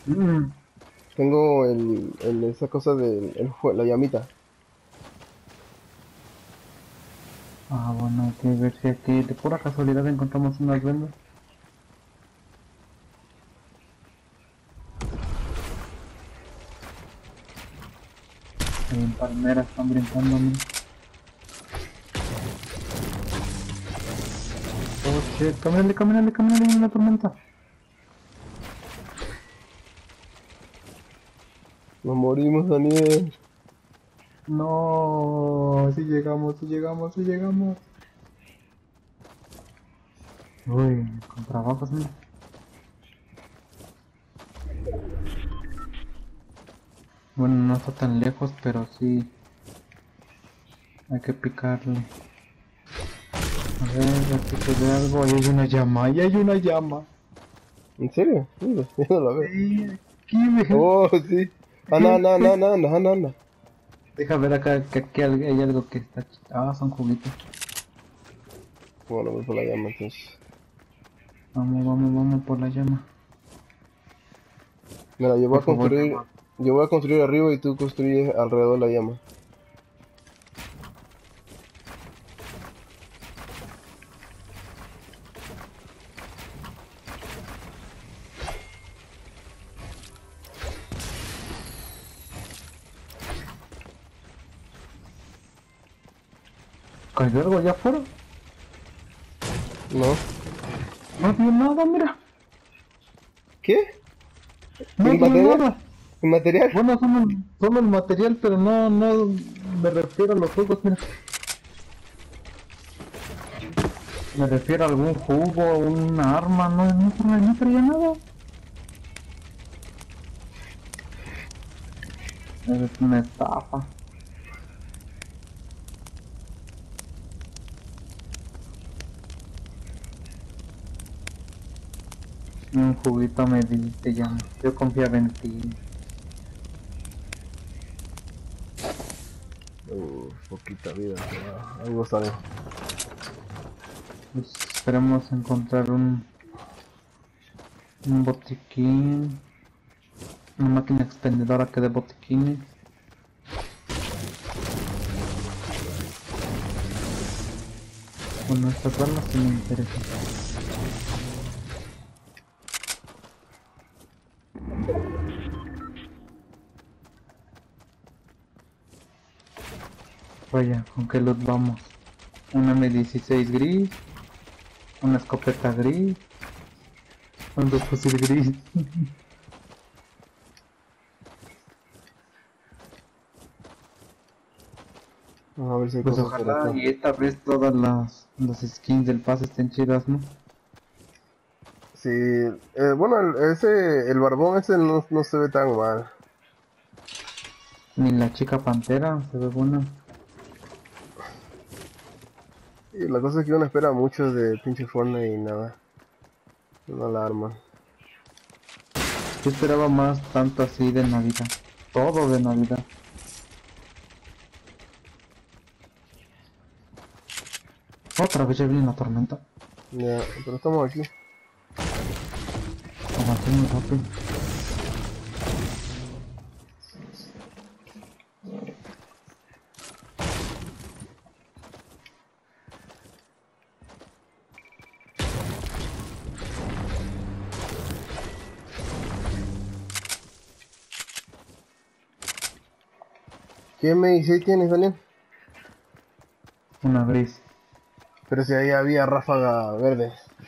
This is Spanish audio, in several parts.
Mm. Tengo esa cosa de la llamita. Ah, bueno, hay que ver si aquí de pura casualidad encontramos unas vendas. En palmeras están brincando, mira. Oh shit, camínale, camínale, camínale, viene la tormenta. Nos morimos, Daniel. No, si llegamos, si llegamos, si llegamos. Uy, con trabajos, mira. Bueno, no está tan lejos, pero sí hay que picarle. A ver, aquí se ve algo. Ahí hay una llama, ahí hay una llama. ¿En serio? Mira, yo no la veo. Sí, aquí, ve. Oh, sí. Anda, anda, anda, anda, anda, anda, anda. Deja ver acá que aquí hay algo que está. Ah, son juguitos. Bueno, voy por la llama entonces. Vamos, vamos, vamos por la llama. Mira, Por favor, llama. yo voy a construir arriba y tú construyes alrededor de la llama. ¿Cayó algo allá afuera? ¿No? No vio nada, mira. ¿Qué? No ¿Sin vio material? nada. ¿Sin material? Bueno, solo el material, pero no me refiero a los juegos, mira. Me refiero a algún jugo, una arma, no traía nada. Es una estafa. Un juguito me diste ya. Yo confiaba en ti. Poquita vida. Algo sale. Pues esperemos encontrar un botiquín. Una máquina expendedora que dé botiquines. Bueno, estas balas sí me interesan. Vaya, ¿con qué los vamos? Una M16 gris, una escopeta gris, un dos fusil gris. Vamos a ver si hay Pues cosas por ojalá acá. y esta vez todas las skins del pase estén chidas, ¿no? Sí, bueno, el barbón ese no se ve tan mal. Ni la chica pantera se ve buena. Y la cosa es que uno espera mucho de pinche Fortnite y nada. No la arma. Yo esperaba más tanto así de Navidad. Todo de Navidad. Otra vez ya viene la tormenta. Ya, pero estamos aquí. Avancé muy rápido. ¿Qué M16 tienes, Daniel? Una gris. Pero si ahí había ráfaga verde.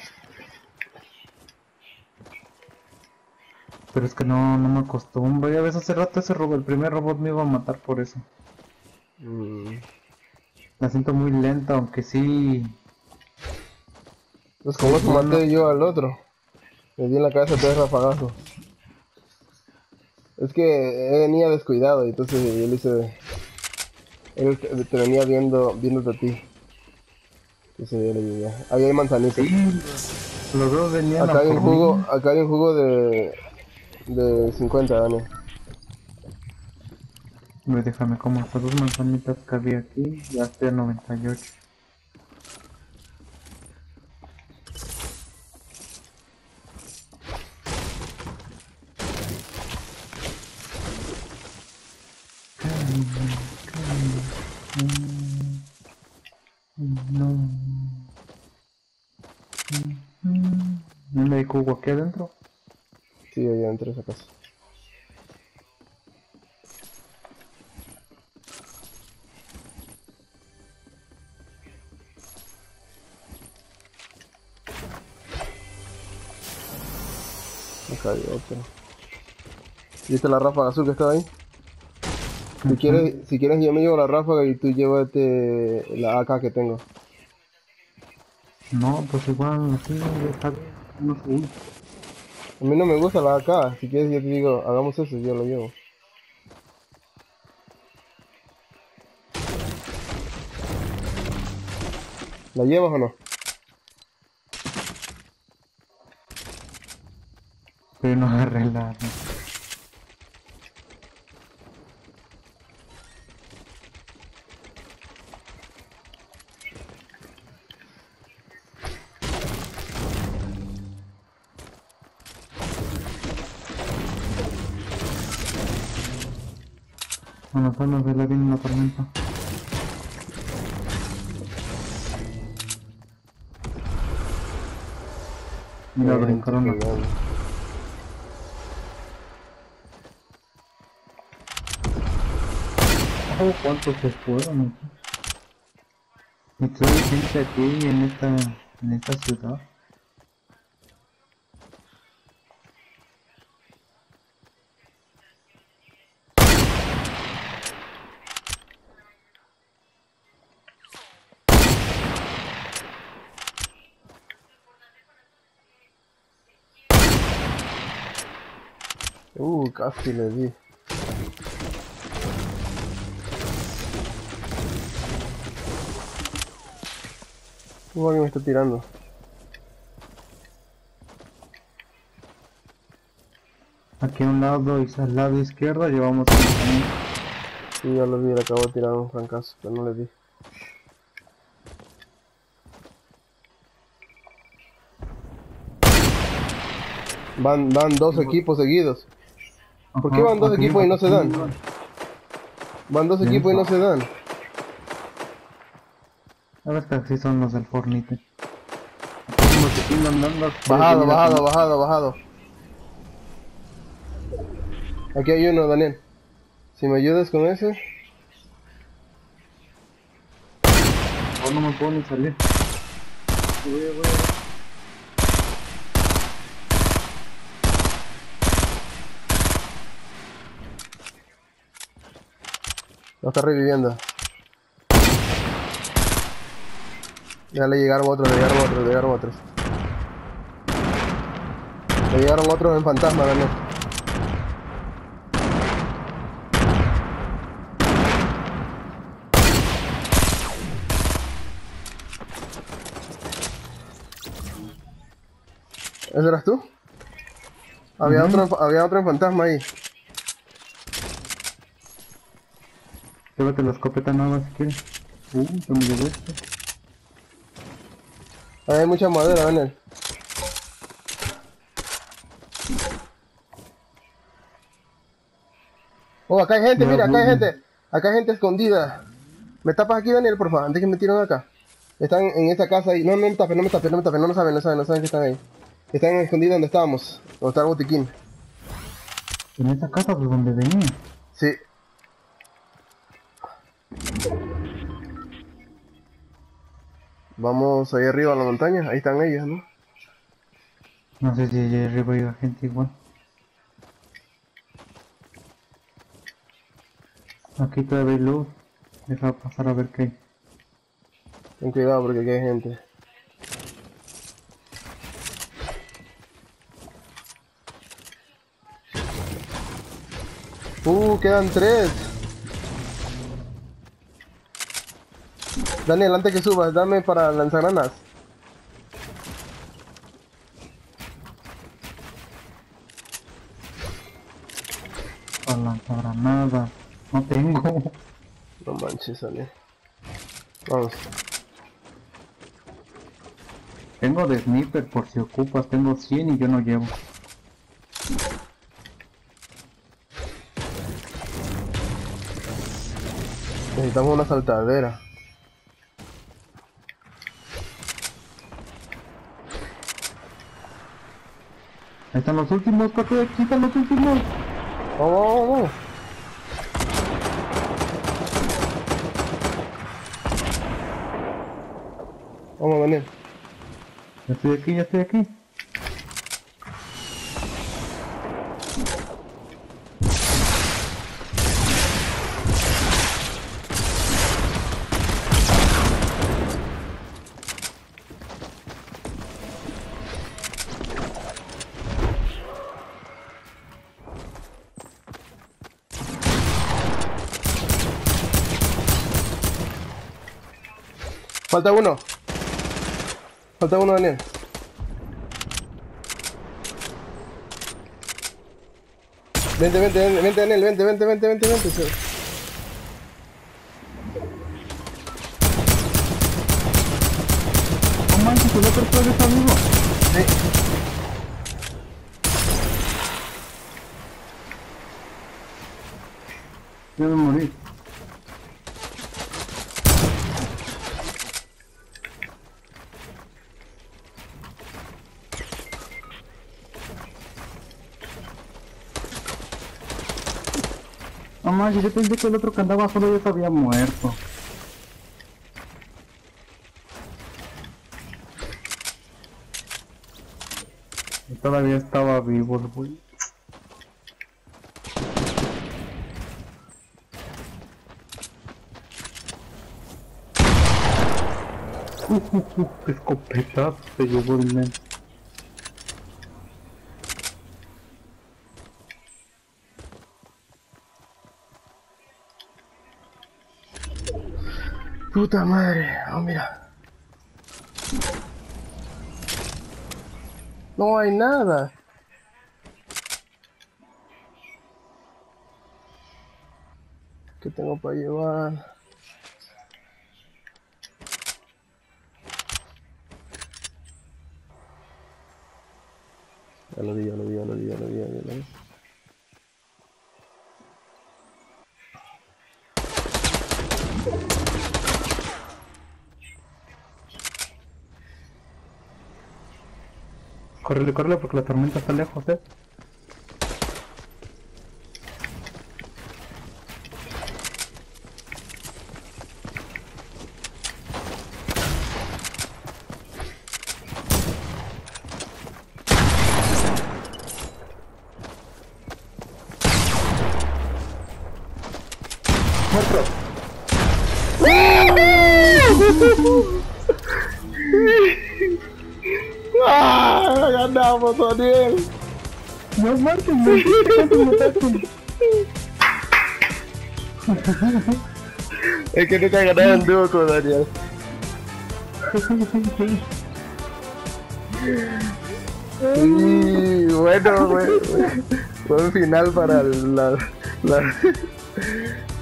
Pero es que no me acostumbro. Ya ves, hace rato el primer robot me iba a matar por eso. Mm. La siento muy lenta, aunque sí, Pues sí como es eso bueno. maté yo al otro. Le di en la cabeza tres rafagazos. Es que venía descuidado y entonces él hice. Él te venía viéndote a ti. Entonces yo le llegué. Ahí hay manzanitas. Sí, los dos venían a por mí. Acá hay un jugo de 50, Daniel. Pues déjame como hasta dos manzanitas que había aquí. Ya estoy a 98. No. ¿No hay cubo aquí adentro? Sí, allá dentro de esa casa. Acá hay otro. ¿Viste la ráfaga azul que está ahí? Si quieres yo me llevo la ráfaga y tú llévate la AK que tengo. No, pues igual, así, está bien. No sé. A mí no me gusta la AK, si quieres yo te digo, hagamos eso, yo lo llevo. ¿La llevas o no? Pero no agarré la... Bueno, pues nos la viene la tormenta. Mira, brincaron una. Oh, ¿cuántos se fueron? Y toda la gente aquí en esta ciudad. Casi le di. Alguien me está tirando. Aquí a un lado y al lado izquierdo llevamos un camino. Sí, ya lo vi, le acabo de tirar un francazo, pero no le di. Van dos equipos seguidos. ¿Por qué van dos equipos y no se dan? Van dos equipos y no se dan. Sabes que así son los del Fornite. Bajado. Aquí hay uno, Daniel. Si me ayudas con ese. No me puedo ni salir. Voy. Lo está reviviendo. Ya le llegaron otros. Le llegaron otros en fantasma, Daniel. ¿Ese eras tú? Había otro en fantasma ahí. Llévate la escopeta nueva si quieres. Se me llevó esto. Ahí hay mucha madera, Daniel. Oh, acá hay gente, mira, acá hay gente. Acá hay gente escondida. ¿Me tapas aquí, Daniel, por favor? Antes que me tiren acá. Están en esa casa ahí. No me tapes. No saben que están ahí. Están escondidos donde estábamos. Donde está el botiquín. En esa casa de donde venía. Sí. Vamos ahí arriba a la montaña. Ahí están ellos, ¿no? No sé si allá arriba hay gente igual. Aquí todavía hay luz. Deja pasar a ver qué hay. Ten cuidado porque aquí hay gente. Quedan 3. Daniel, antes que subas, dame para lanzagranadas. Para lanzagranadas. No tengo. No manches, Daniel. Vamos. Tengo de sniper por si ocupas. Tengo 100 y yo no llevo. Necesitamos una saltadera. Ahí están los últimos, papi, aquí están los últimos. Vamos, vamos. Vamos, Daniel. Ya estoy aquí, ya estoy aquí. Falta uno. Falta uno, Daniel. Vente, Daniel, vente. Sí. No manches, el otro todavía está vivo. Sí. Ya me morí. No manches, yo pensé que el otro que andaba solo ya se había muerto. Y todavía estaba vivo el güey. Qué escopetazo se llevó el men. Puta madre. Oh, mira. No hay nada. ¿Qué tengo para llevar? Ya lo vi. Córrele porque la tormenta está lejos, ¡Muerto! ¡Ah! ¡Ganamos, Daniel! No manches, me mataste. Es que nunca ganaba en dúo con Daniel. Sí, bueno, buen final para la